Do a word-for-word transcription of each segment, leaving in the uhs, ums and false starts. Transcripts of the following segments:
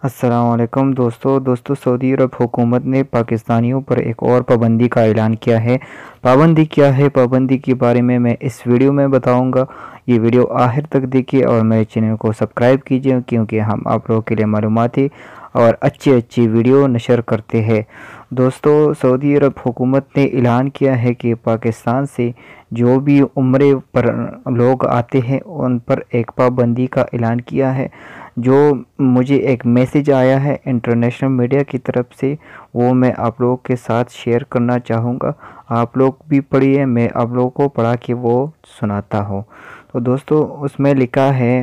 السلام علیکم دوستو دوستو سعودی عرب حکومت نے پاکستانیوں پر ایک اور پابندی کا اعلان کیا ہے۔ پابندی کیا ہے پابندی کے بارے میں میں اس ویڈیو میں بتاؤں گا۔ یہ ویڈیو آخر تک دیکھیے اور میرے چینل کو سبسکرائب کیجئے، کیونکہ ہم آپ لوگوں کے لیے معلوماتی اور اچھی اچھی ویڈیو نشر کرتے ہیں۔ دوستو سعودی عرب حکومت نے اعلان کیا ہے کہ پاکستان سے جو بھی عمرے پر لوگ آتے ہیں ان پر ایک پابندی کا اعلان کیا ہے۔ جو مجھے ایک میسیج آیا ہے انٹرنیشنل میڈیا کی طرف سے، وہ میں آپ لوگوں کے ساتھ شیئر کرنا چاہوں گا۔ آپ لوگ بھی پڑھیے، میں آپ لوگوں کو پڑھا کے وہ سناتا ہوں۔ تو دوستو اس میں لکھا ہے،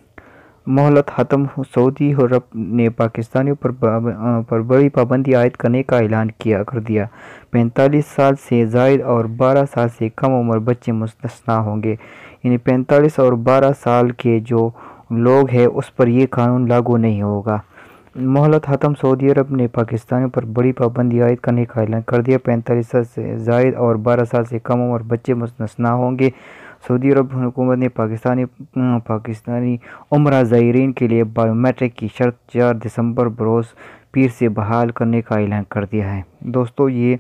مہلت ختم، سعودی عرب نے پاکستانیوں پر پر بڑی پابندی عائد کرنے کا اعلان کیا کر دیا۔ پینتالیس سال سے زائد اور بارہ سال سے کم عمر بچے مستثنیٰ ہوں گے۔ یعنی پینتالیس اور بارہ سال کے جو لوگ ہیں اس پر یہ قانون لاگو نہیں ہوگا۔ مہلت ختم، سعودی عرب نے پاکستانیوں پر بڑی پابندی عائد کرنے کا اعلان کر دیا۔ پینتالیس سال سے زائد اور بارہ سال سے کم عمر بچے مستثنیٰ ہوں گے۔ سعودی عرب حکومت نے پاکستانی پاکستانی عمرہ زائرین کے لیے بائیو میٹرک کی شرط چار دسمبر بروز پیر سے بحال کرنے کا اعلان کر دیا ہے۔ دوستو یہ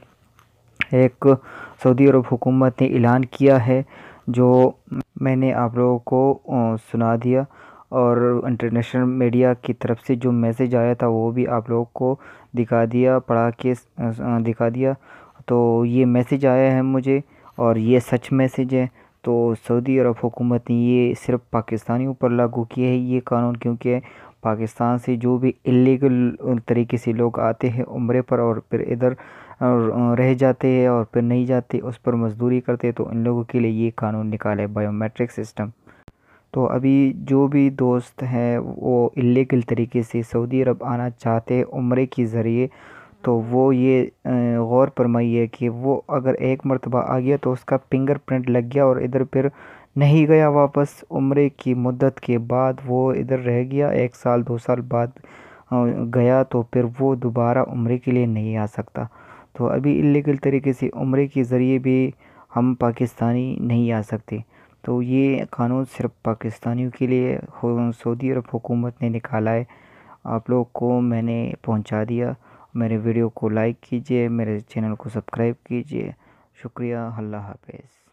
ایک سعودی عرب حکومت نے اعلان کیا ہے جو میں نے آپ لوگوں کو سنا دیا، اور انٹرنیشنل میڈیا کی طرف سے جو میسیج آیا تھا وہ بھی آپ لوگوں کو دکھا دیا، پڑھا کے دکھا دیا۔ تو یہ میسیج آیا ہے مجھے اور یہ سچ میسیج ہے۔ تو سعودی عرب حکومت نے یہ صرف پاکستانیوں پر لاگو کیا ہے یہ قانون، کیونکہ پاکستان سے جو بھی الیگل طریقے سے لوگ آتے ہیں عمرے پر اور پھر ادھر رہ جاتے ہیں اور پھر نہیں جاتے، اس پر مزدوری کرتے، تو ان لوگوں کے لیے یہ قانون نکالا ہے بائیو میٹرک سسٹم۔ تو ابھی جو بھی دوست ہیں وہ الیگل طریقے سے سعودی عرب آنا چاہتے ہیں عمرے کے ذریعے، تو وہ یہ غور فرمائیے کہ وہ اگر ایک مرتبہ آ گیا تو اس کا فنگر پرنٹ لگ گیا اور ادھر پھر نہیں گیا واپس عمرے کی مدت کے بعد، وہ ادھر رہ گیا ایک سال دو سال بعد گیا، تو پھر وہ دوبارہ عمرے کے لیے نہیں آ سکتا۔ تو ابھی الیگل طریقے سے عمرے کے ذریعے بھی ہم پاکستانی نہیں آ سکتے۔ تو یہ قانون صرف پاکستانیوں کے لیے سعودی عرب حکومت نے نکالا ہے۔ آپ لوگ کو میں نے پہنچا دیا۔ میرے ویڈیو کو لائک کیجئے، میرے چینل کو سبسکرائب کیجئے۔ شکریہ، اللہ حافظ۔